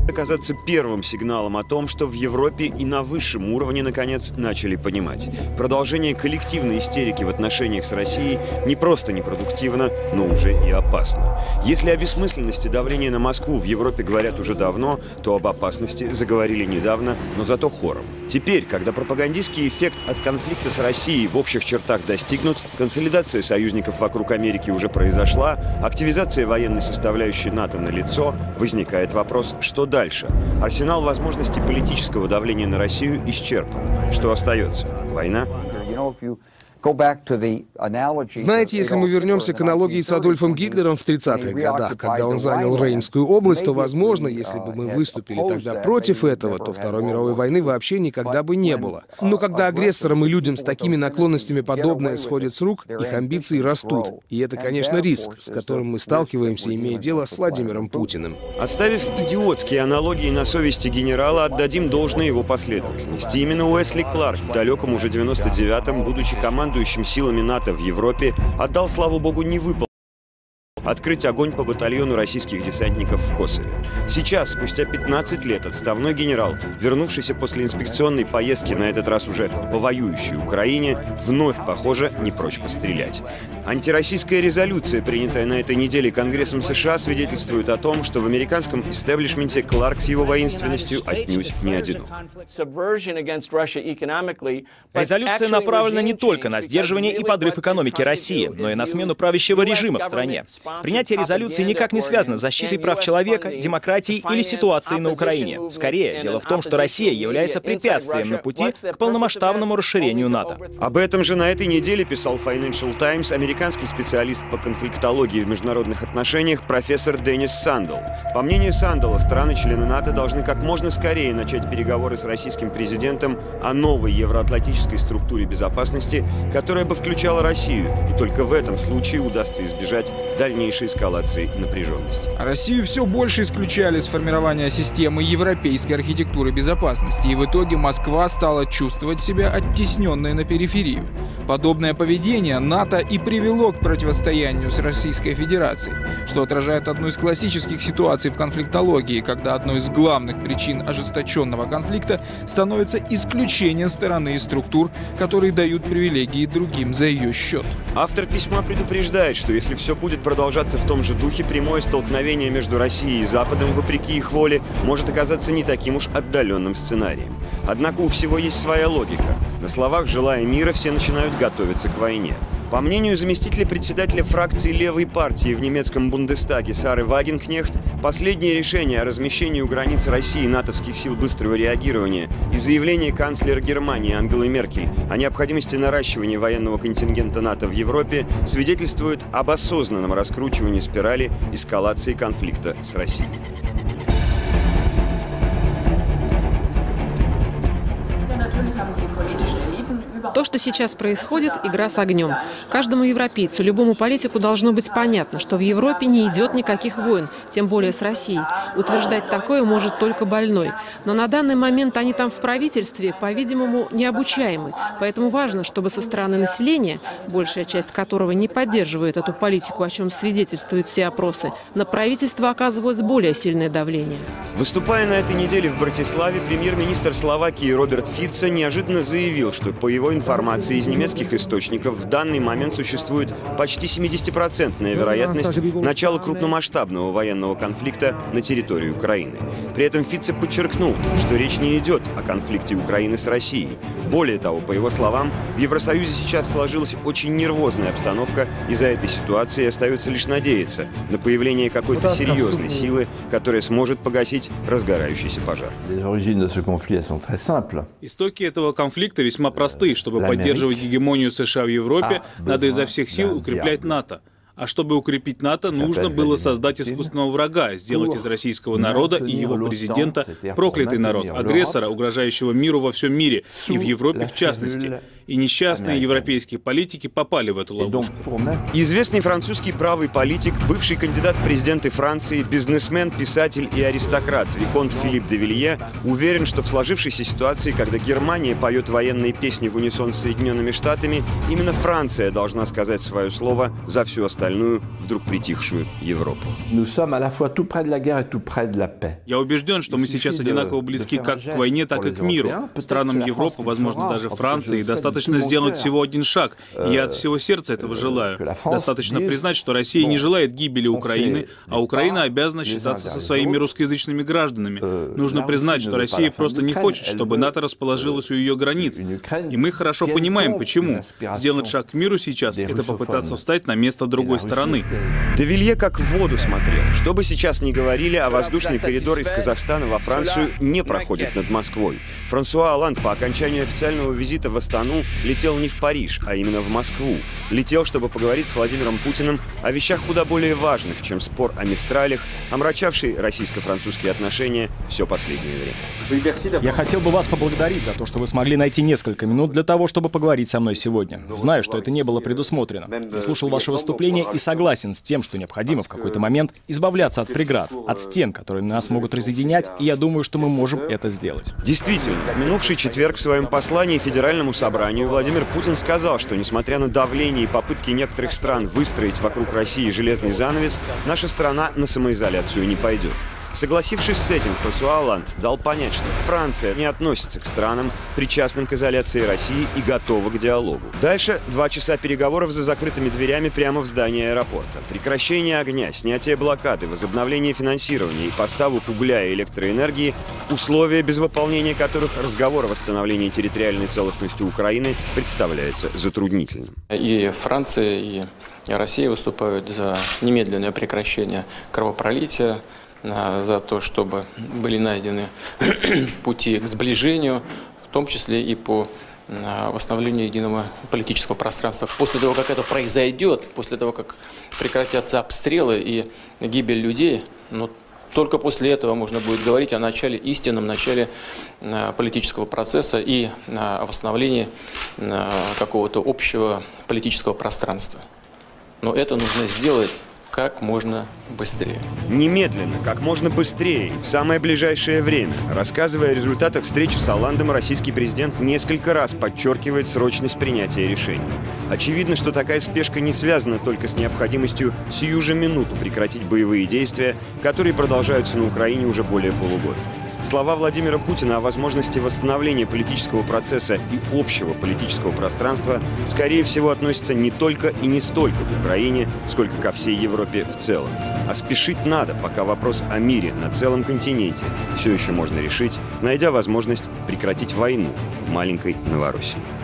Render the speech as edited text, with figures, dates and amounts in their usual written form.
оказаться первым сигналом о том, что в Европе и на высшем уровне, наконец, начали понимать. Продолжение коллективной истерики в отношениях с Россией не просто непродуктивно, но уже и опасно. Если о бессмысленности давления на Москву в Европе говорят уже давно, то об опасности заговорили недавно, но зато хором. Теперь, когда пропагандистский эффект от конфликта с Россией в общих чертах достигнут, консолидация союзников вокруг Америки уже произошла, активизация военной составляющей НАТО налицо, возникает вопрос, что дальше? Арсенал возможностей политического давления на Россию исчерпан. Что остается? Война? Знаете, если мы вернемся к аналогии с Адольфом Гитлером в 30-х годах, когда он занял Рейнскую область, то, возможно, если бы мы выступили тогда против этого, то Второй мировой войны вообще никогда бы не было. Но когда агрессорам и людям с такими наклонностями подобное сходит с рук, их амбиции растут. И это, конечно, риск, с которым мы сталкиваемся, имея дело с Владимиром Путиным. Оставив идиотские аналогии на совести генерала, отдадим должное его последовательности. Именно Уэсли Кларк в далеком уже 99-м, будучи командующим силами НАТО в Европе, отдал, слава богу, не выполненное открыть огонь по батальону российских десантников в Косове. Сейчас, спустя 15 лет, отставной генерал, вернувшийся после инспекционной поездки, на этот раз уже по воюющей Украине, вновь, похоже, не прочь пострелять. Антироссийская резолюция, принятая на этой неделе Конгрессом США, свидетельствует о том, что в американском истеблишменте Кларк с его воинственностью отнюдь не одинок. Резолюция направлена не только на сдерживание и подрыв экономики России, но и на смену правящего режима в стране. Принятие резолюции никак не связано с защитой прав человека, демократией или ситуацией на Украине. Скорее, дело в том, что Россия является препятствием на пути к полномасштабному расширению НАТО. Об этом же на этой неделе писал Financial Times американский специалист по конфликтологии в международных отношениях профессор Деннис Сандл. По мнению Сандала, страны-члены НАТО должны как можно скорее начать переговоры с российским президентом о новой евроатлантической структуре безопасности, которая бы включала Россию, и только в этом случае удастся избежать дальнейшей эскалации напряженности. Россию все больше исключали с формирования системы европейской архитектуры безопасности, и в итоге Москва стала чувствовать себя оттесненной на периферию. Подобное поведение НАТО и привело к противостоянию с Российской Федерацией, что отражает одну из классических ситуаций в конфликтологии, когда одной из главных причин ожесточенного конфликта становится исключение стороны из структур, которые дают привилегии другим за ее счет. Автор письма предупреждает, что если все будет продолжаться в том же духе, прямое столкновение между Россией и Западом, вопреки их воле, может оказаться не таким уж отдаленным сценарием. Однако у всего есть своя логика. На словах «желая мира» все начинают готовиться к войне. По мнению заместителя председателя фракции левой партии в немецком Бундестаге Сары Вагенкнехт, последнее решение о размещении у границ России натовских сил быстрого реагирования и заявление канцлера Германии Ангелы Меркель о необходимости наращивания военного контингента НАТО в Европе свидетельствует об осознанном раскручивании спирали эскалации конфликта с Россией. То, что сейчас происходит, игра с огнем. Каждому европейцу, любому политику должно быть понятно, что в Европе не идет никаких войн, тем более с Россией. Утверждать такое может только больной. Но на данный момент они там в правительстве, по-видимому, необучаемы. Поэтому важно, чтобы со стороны населения, большая часть которого не поддерживает эту политику, о чем свидетельствуют все опросы, на правительство оказывалось более сильное давление. Выступая на этой неделе в Братиславе, премьер-министр Словакии Роберт Фицо неожиданно заявил, что по его информации из немецких источников в данный момент существует почти 70% вероятность начала крупномасштабного военного конфликта на территории Украины. При этом Фицо подчеркнул, что речь не идет о конфликте Украины с Россией. Более того, по его словам, в Евросоюзе сейчас сложилась очень нервозная обстановка, и за этой ситуацией остается лишь надеяться на появление какой-то серьезной силы, которая сможет погасить разгорающийся пожар. Истоки этого конфликта весьма просты. Чтобы поддерживать гегемонию США в Европе, надо изо всех сил укреплять НАТО. А чтобы укрепить НАТО, нужно было создать искусственного врага, сделать из российского народа и его президента проклятый народ, агрессора, угрожающего миру во всем мире, и в Европе в частности. И несчастные европейские политики попали в эту ловушку. Известный французский правый политик, бывший кандидат в президенты Франции, бизнесмен, писатель и аристократ Виконт Филипп де Вилье уверен, что в сложившейся ситуации, когда Германия поет военные песни в унисон с Соединенными Штатами, именно Франция должна сказать свое слово за всю остальную остальную, вдруг притихшую Европу. Я убежден, что мы сейчас одинаково близки как к войне, так и к миру. Странам Европы, возможно, даже Франции, достаточно сделать всего один шаг. И я от всего сердца этого желаю. Достаточно признать, что Россия не желает гибели Украины, а Украина обязана считаться со своими русскоязычными гражданами. Нужно признать, что Россия просто не хочет, чтобы НАТО расположилось у ее границ. И мы хорошо понимаем, почему. Сделать шаг к миру сейчас — это попытаться встать на место другой стороны. Де Вилье как в воду смотрел. Что бы сейчас ни говорили, а воздушный коридор из Казахстана во Францию не проходит над Москвой. Франсуа Олланд по окончанию официального визита в Астану летел не в Париж, а именно в Москву. Летел, чтобы поговорить с Владимиром Путиным о вещах куда более важных, чем спор о Мистралях, омрачавший российско-французские отношения все последнее время. Я хотел бы вас поблагодарить за то, что вы смогли найти несколько минут для того, чтобы поговорить со мной сегодня. Знаю, что это не было предусмотрено. Я слушал ваше выступление и согласен с тем, что необходимо в какой-то момент избавляться от преград, от стен, которые нас могут разъединять, и я думаю, что мы можем это сделать. Действительно, в минувший четверг в своем послании Федеральному собранию Владимир Путин сказал, что, несмотря на давление и попытки некоторых стран выстроить вокруг России железный занавес, наша страна на самоизоляцию не пойдет. Согласившись с этим, Франсуа Олланд дал понять, что Франция не относится к странам, причастным к изоляции России, и готова к диалогу. Дальше 2 часа переговоров за закрытыми дверями прямо в здании аэропорта. Прекращение огня, снятие блокады, возобновление финансирования и поставок угля и электроэнергии – условия, без выполнения которых разговор о восстановлении территориальной целостности Украины представляется затруднительным. И Франция, и Россия выступают за немедленное прекращение кровопролития, за то, чтобы были найдены пути к сближению, в том числе и по восстановлению единого политического пространства. После того, как это произойдет, после того, как прекратятся обстрелы и гибель людей, но только после этого можно будет говорить о начале, истинном начале политического процесса и о восстановлении какого-то общего политического пространства. Но это нужно сделать как можно быстрее. Немедленно, как можно быстрее, в самое ближайшее время. Рассказывая о результатах встречи с Олландом, российский президент несколько раз подчеркивает срочность принятия решений. Очевидно, что такая спешка не связана только с необходимостью сию же минуту прекратить боевые действия, которые продолжаются на Украине уже более полугода. Слова Владимира Путина о возможности восстановления политического процесса и общего политического пространства, скорее всего, относятся не только и не столько к Украине, сколько ко всей Европе в целом. А спешить надо, пока вопрос о мире на целом континенте все еще можно решить, найдя возможность прекратить войну в маленькой Новороссии.